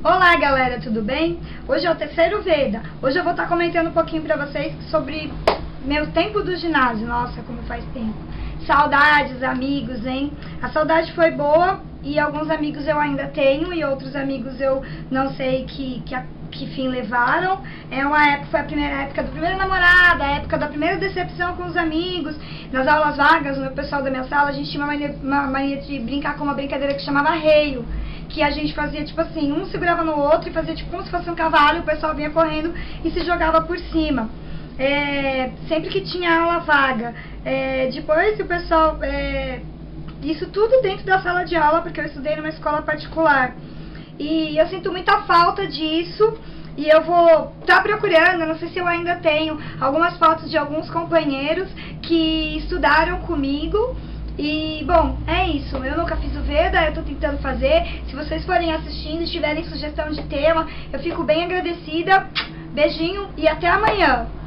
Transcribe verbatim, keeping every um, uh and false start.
Olá galera, tudo bem? Hoje é o terceiro Veda. Hoje eu vou estar comentando um pouquinho pra vocês sobre meu tempo do ginásio. Nossa, como faz tempo. Saudades, amigos, hein? A saudade foi boa e alguns amigos eu ainda tenho e outros amigos eu não sei que, que, que fim levaram. É uma época, foi a primeira época do primeiro namorado, a época da primeira decepção com os amigos. Nas aulas vagas, no pessoal da minha sala, a gente tinha uma mania, uma mania de brincar com uma brincadeira que chamava reio. Que a gente fazia tipo assim, um segurava no outro e fazia tipo como se fosse um cavalo, o pessoal vinha correndo e se jogava por cima. É, sempre que tinha aula vaga, é, depois o pessoal, é, isso tudo dentro da sala de aula, porque eu estudei numa escola particular. E eu sinto muita falta disso. E eu vou estar tá procurando, não sei se eu ainda tenho, algumas fotos de alguns companheiros que estudaram comigo. E, bom, é isso. Eu nunca fiz o Veda, eu tô tentando fazer. Se vocês forem assistindo e tiverem sugestão de tema, eu fico bem agradecida. Beijinho e até amanhã.